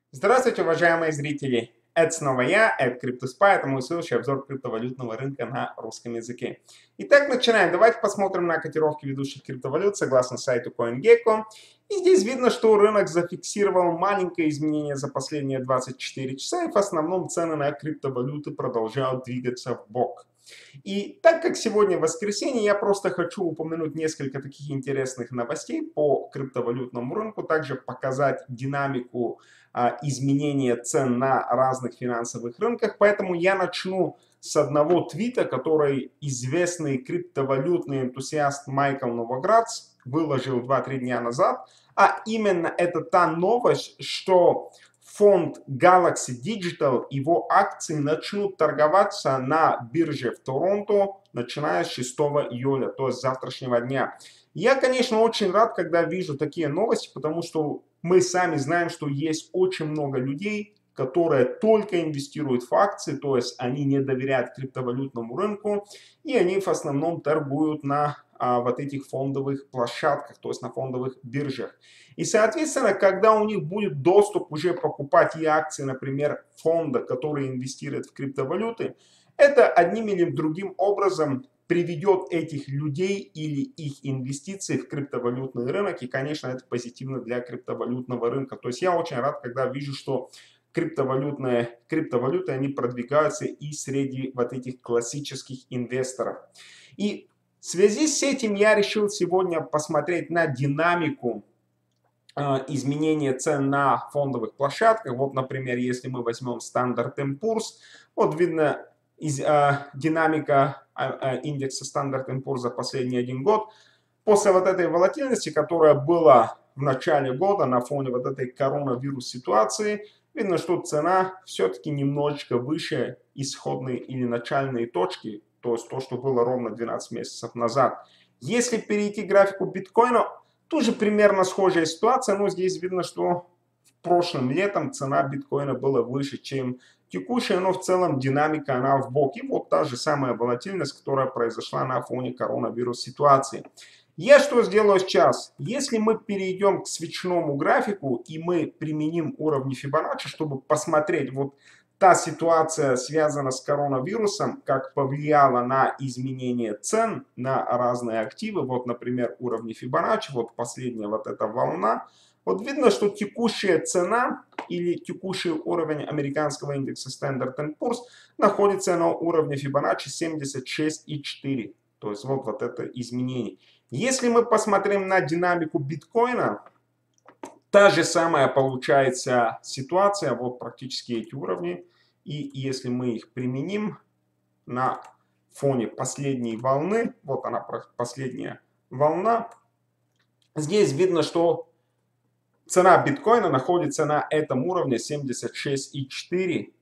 Здравствуйте, уважаемые зрители! Это снова я, это CryptoSpy, это мой следующий обзор криптовалютного рынка на русском языке. Итак, начинаем. Давайте посмотрим на котировки ведущих криптовалют согласно сайту CoinGecko. И здесь видно, что рынок зафиксировал маленькое изменение за последние 24 часа, и в основном цены на криптовалюты продолжают двигаться в бок. И так как сегодня воскресенье, я просто хочу упомянуть несколько таких интересных новостей по криптовалютному рынку, также показать динамику изменения цен на разных финансовых рынках. Поэтому я начну с одного твита, который известный криптовалютный энтузиаст Майкл Новоградц выложил 2-3 дня назад. А именно это та новость, что фонд Galaxy Digital, его акции начнут торговаться на бирже в Торонто, начиная с 6 июля, то есть с завтрашнего дня. Я, конечно, очень рад, когда вижу такие новости, потому что мы сами знаем, что есть очень много людей, которые только инвестируют в акции, то есть они не доверяют криптовалютному рынку, и они в основном торгуют на вот этих фондовых площадках, то есть на фондовых биржах. И, соответственно, когда у них будет доступ уже покупать и акции, например, фонда, который инвестирует в криптовалюты, это одним или другим образом приведет этих людей или их инвестиции в криптовалютный рынок. И, конечно, это позитивно для криптовалютного рынка. То есть я очень рад, когда вижу, что криптовалюты, они продвигаются и среди вот этих классических инвесторов. И в связи с этим я решил сегодня посмотреть на динамику изменения цен на фондовых площадках. Вот, например, если мы возьмем Standard & Poor's, вот видно динамика индекса Standard & Poor's за последний 1 год. После вот этой волатильности, которая была в начале года на фоне вот этой коронавирус ситуации, видно, что цена все-таки немножечко выше исходной или начальной точки, то есть то, что было ровно 12 месяцев назад. Если перейти к графику биткоина, тоже примерно схожая ситуация, но здесь видно, что прошлым летом цена биткоина была выше, чем текущая, но в целом динамика она в бок. И вот та же самая волатильность, которая произошла на фоне коронавирус ситуации. Я что сделаю сейчас? Если мы перейдем к свечному графику и мы применим уровни Фибоначчи, чтобы посмотреть вот та ситуация, связана с коронавирусом, как повлияла на изменение цен на разные активы. Вот, например, уровни Фибоначчи, вот последняя вот эта волна. Вот видно, что текущая цена или текущий уровень американского индекса Standard & Poor's находится на уровне Фибоначчи 76,4. То есть вот это изменение. Если мы посмотрим на динамику биткоина, та же самая получается ситуация, вот практически эти уровни. И если мы их применим на фоне последней волны, вот она последняя волна, здесь видно, что цена биткоина находится на этом уровне 76,4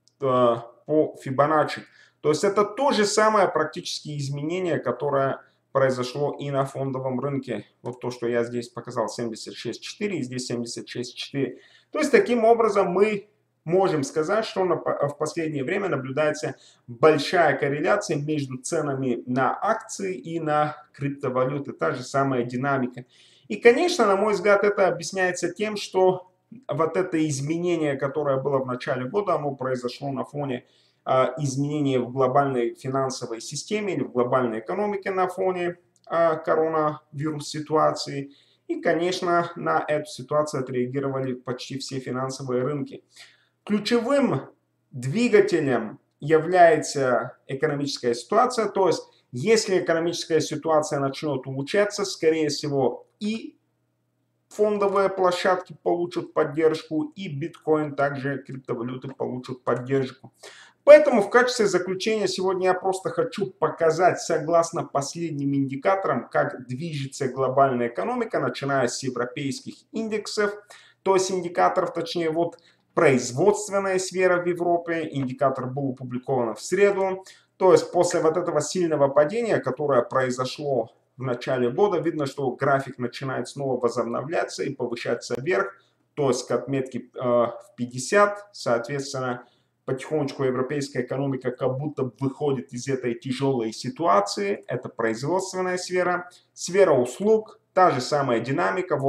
по Фибоначчи. То есть это то же самое практически изменение, которое произошло и на фондовом рынке. Вот то, что я здесь показал, 76,4 и здесь 76,4. То есть таким образом мы можем сказать, что в последнее время наблюдается большая корреляция между ценами на акции и на криптовалюты. Та же самая динамика. И, конечно, на мой взгляд, это объясняется тем, что вот это изменение, которое было в начале года, оно произошло на фоне изменения в глобальной финансовой системе или в глобальной экономике на фоне коронавирус ситуации. И, конечно, на эту ситуацию отреагировали почти все финансовые рынки. Ключевым двигателем является экономическая ситуация, то есть если экономическая ситуация начнет улучшаться, скорее всего, и фондовые площадки получат поддержку, и биткоин, также криптовалюты получат поддержку. Поэтому в качестве заключения сегодня я просто хочу показать, согласно последним индикаторам, как движется глобальная экономика, начиная с европейских индексов, то есть индикаторов, точнее, вот производственная сфера в Европе, индикатор был опубликован в среду. То есть после вот этого сильного падения, которое произошло в начале года, видно, что график начинает снова возобновляться и повышаться вверх, то есть к отметке в 50, соответственно, потихонечку европейская экономика как будто выходит из этой тяжелой ситуации. Это производственная сфера, сфера услуг, та же самая динамика. Вот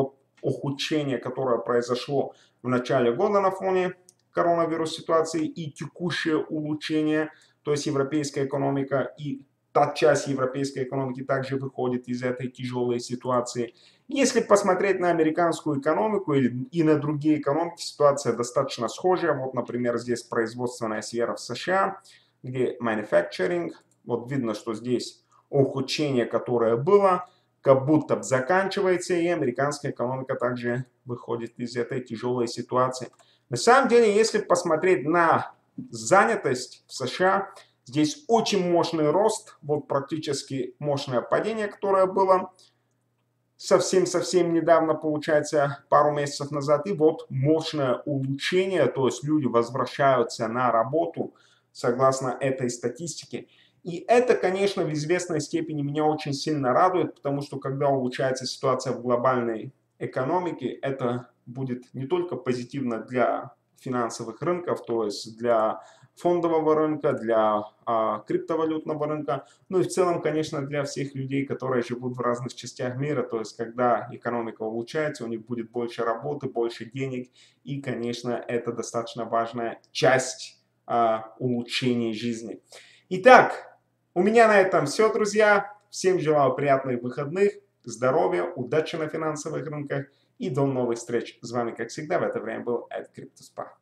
ухудшение, которое произошло в начале года на фоне коронавирус ситуации и текущее улучшение, то есть европейская экономика и та часть европейской экономики также выходит из этой тяжелой ситуации. Если посмотреть на американскую экономику и на другие экономики, ситуация достаточно схожая. Вот, например, здесь производственная сфера в США, где manufacturing. Вот видно, что здесь ухудшение, которое было, как будто заканчивается, и американская экономика также выходит из этой тяжелой ситуации. На самом деле, если посмотреть на занятость в США, здесь очень мощный рост, вот практически мощное падение, которое было совсем-совсем недавно, получается, пару месяцев назад, и вот мощное улучшение, то есть люди возвращаются на работу согласно этой статистике. И это, конечно, в известной степени меня очень сильно радует, потому что когда улучшается ситуация в глобальной экономике, это будет не только позитивно для финансовых рынков, то есть для фондового рынка, для криптовалютного рынка, ну и в целом, конечно, для всех людей, которые живут в разных частях мира, то есть когда экономика улучшается, у них будет больше работы, больше денег, и, конечно, это достаточно важная часть улучшения жизни. Итак, у меня на этом все, друзья. Всем желаю приятных выходных, здоровья, удачи на финансовых рынках и до новых встреч. С вами, как всегда, в это время был Эд Криптоспа.